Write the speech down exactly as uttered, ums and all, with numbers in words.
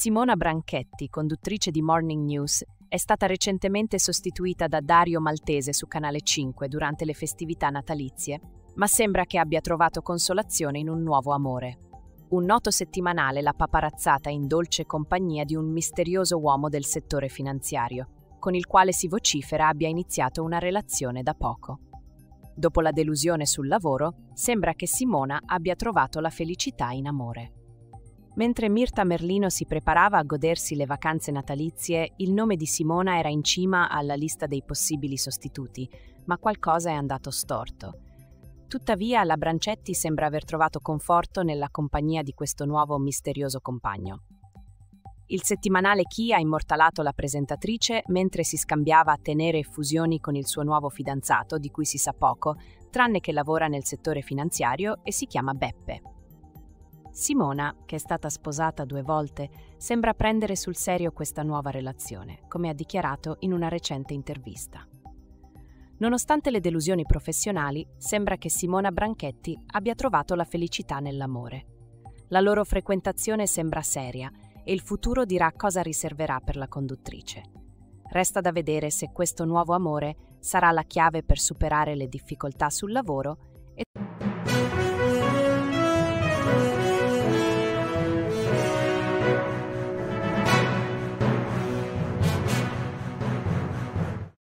Simona Branchetti, conduttrice di Morning News, è stata recentemente sostituita da Dario Maltese su Canale cinque durante le festività natalizie, ma sembra che abbia trovato consolazione in un nuovo amore. Un noto settimanale l'ha paparazzata in dolce compagnia di un misterioso uomo del settore finanziario, con il quale si vocifera abbia iniziato una relazione da poco. Dopo la delusione sul lavoro, sembra che Simona abbia trovato la felicità in amore. Mentre Mirta Merlino si preparava a godersi le vacanze natalizie, il nome di Simona era in cima alla lista dei possibili sostituti, ma qualcosa è andato storto. Tuttavia, la Branchetti sembra aver trovato conforto nella compagnia di questo nuovo misterioso compagno. Il settimanale Chi ha immortalato la presentatrice mentre si scambiava a tenere effusioni con il suo nuovo fidanzato, di cui si sa poco, tranne che lavora nel settore finanziario e si chiama Beppe. Simona, che è stata sposata due volte, sembra prendere sul serio questa nuova relazione, come ha dichiarato in una recente intervista. Nonostante le delusioni professionali, sembra che Simona Branchetti abbia trovato la felicità nell'amore. La loro frequentazione sembra seria e il futuro dirà cosa riserverà per la conduttrice. Resta da vedere se questo nuovo amore sarà la chiave per superare le difficoltà sul lavoro